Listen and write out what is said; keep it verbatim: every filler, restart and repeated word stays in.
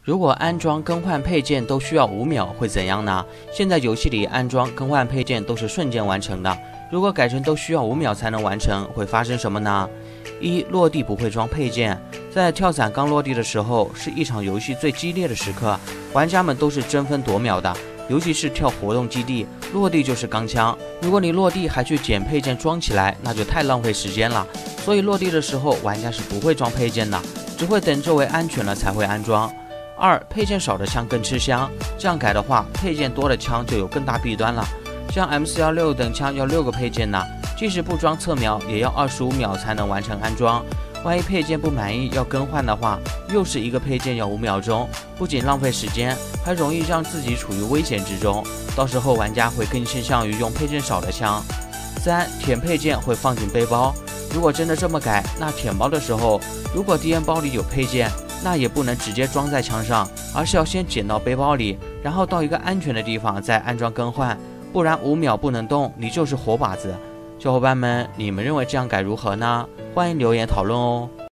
如果安装更换配件都需要五秒，会怎样呢？现在游戏里安装更换配件都是瞬间完成的，如果改成都需要五秒才能完成，会发生什么呢？一、落地不会装配件。在跳伞刚落地的时候，是一场游戏最激烈的时刻，玩家们都是争分夺秒的，尤其是跳活动基地，落地就是钢枪。如果你落地还去捡配件装起来，那就太浪费时间了。所以落地的时候，玩家是不会装配件的，只会等周围安全了才会安装。二、配件少的枪更吃香，这样改的话，配件多的枪就有更大弊端了。像 M 四一六 等枪要六个配件呢，即使不装侧瞄，也要二十五秒才能完成安装。万一配件不满意要更换的话，又是一个配件要五秒钟，不仅浪费时间，还容易让自己处于危险之中。到时候玩家会更倾向于用配件少的枪。三、舔配件会放进背包。如果真的这么改，那舔包的时候，如果敌人包里有配件，那也不能直接装在枪上，而是要先捡到背包里，然后到一个安全的地方再安装更换，不然五秒不能动，你就是活靶子。小伙伴们，你们认为这样改如何呢？欢迎留言讨论哦。